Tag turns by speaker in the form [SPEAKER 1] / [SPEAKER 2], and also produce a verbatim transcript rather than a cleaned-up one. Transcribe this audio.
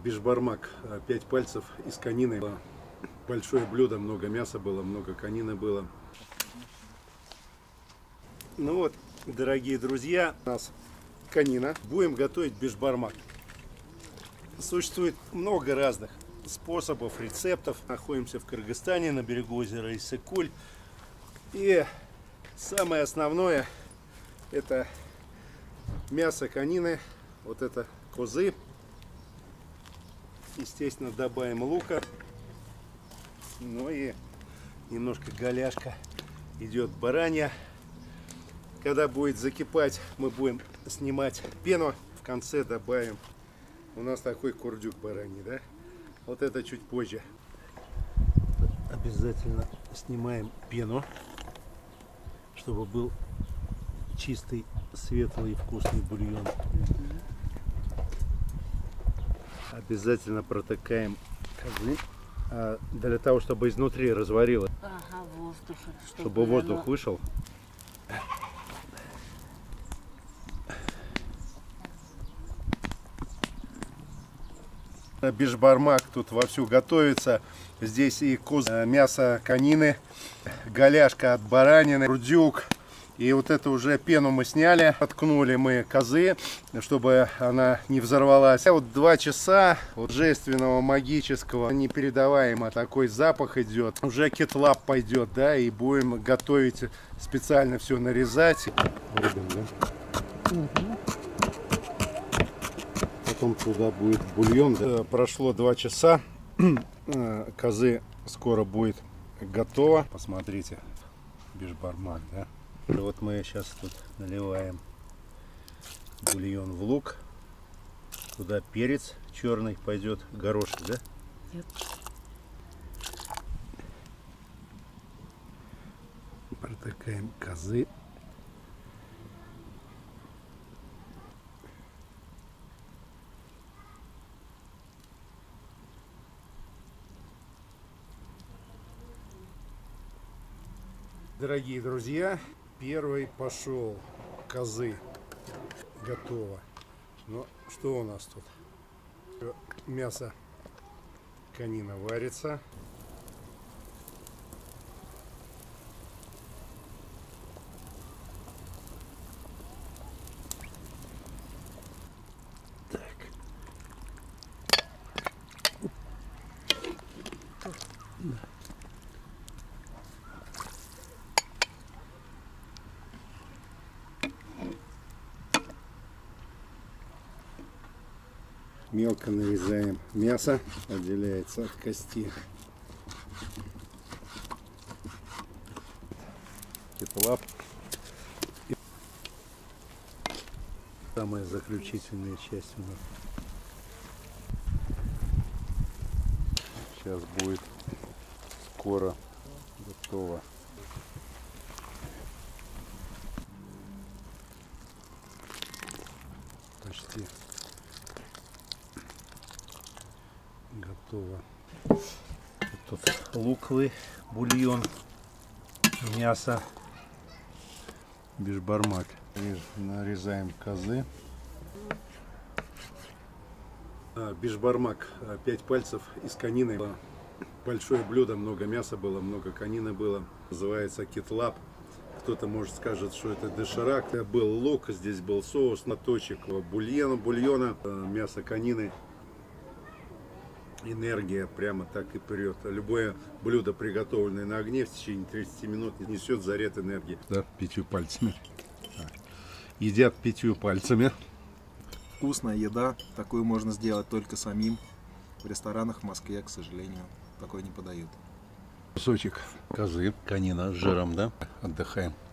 [SPEAKER 1] Бишбармак, пять пальцев из конины. Большое блюдо, много мяса было, много конины было. Ну вот, дорогие друзья, у нас конина. Будем готовить бишбармак. Существует много разных способов, рецептов. Находимся в Кыргызстане, на берегу озера Иссык-Куль. И самое основное — это мясо конины, вот это козы. Естественно, добавим лука. Ну и немножко голяшка идет баранья. Когда будет закипать, мы будем снимать пену. В конце добавим, у нас такой курдюк бараний, да? Вот это чуть позже. Обязательно снимаем пену, чтобы был чистый, светлый и вкусный бульон. Обязательно протыкаем козы, а для того, чтобы изнутри разварилось,
[SPEAKER 2] ага, воздух, чтобы,
[SPEAKER 1] чтобы воздух
[SPEAKER 2] оно...
[SPEAKER 1] вышел. Бишбармак тут вовсю готовится. Здесь и коз... мясо конины, голяшка от баранины, курдюк. И вот это уже пену мы сняли, откнули мы козы, чтобы она не взорвалась. Вот два часа вот божественного, магического, непередаваемо такой запах идет. Уже кетлап пойдет, да, и будем готовить, специально все нарезать. Рыбин, да? Угу. Потом туда будет бульон. Да. Прошло два часа, козы скоро будет готово. Посмотрите, бишбармак, да? Вот мы сейчас тут наливаем бульон в лук. Туда перец черный пойдет, горошек, да? Нет. Протыкаем козы. Дорогие друзья, первый пошел, козы, готово. Но что у нас тут? Мясо конина варится. Так. Мелко нарезаем мясо, отделяется от кости. Кетлап. Самая заключительная часть у нас. Сейчас будет скоро готово. Почти готово. Тут луковый бульон, мясо, бишбармак. Нарезаем козы. Бишбармак, пять пальцев из конины. Большое блюдо, много мяса было, много конины было. Называется кетлап. Кто-то может скажет, что это доширак. Был лук, здесь был соус, наточек бульона, бульона, мясо конины. Энергия прямо так и прет. Любое блюдо, приготовленное на огне, в течение тридцати минут несет заряд энергии. Да, пятью пальцами. Так. Едят пятью пальцами.
[SPEAKER 3] Вкусная еда. Такую можно сделать только самим. В ресторанах в Москве, к сожалению, такой не подают.
[SPEAKER 1] Кусочек козы, конина с жиром, да? Отдыхаем.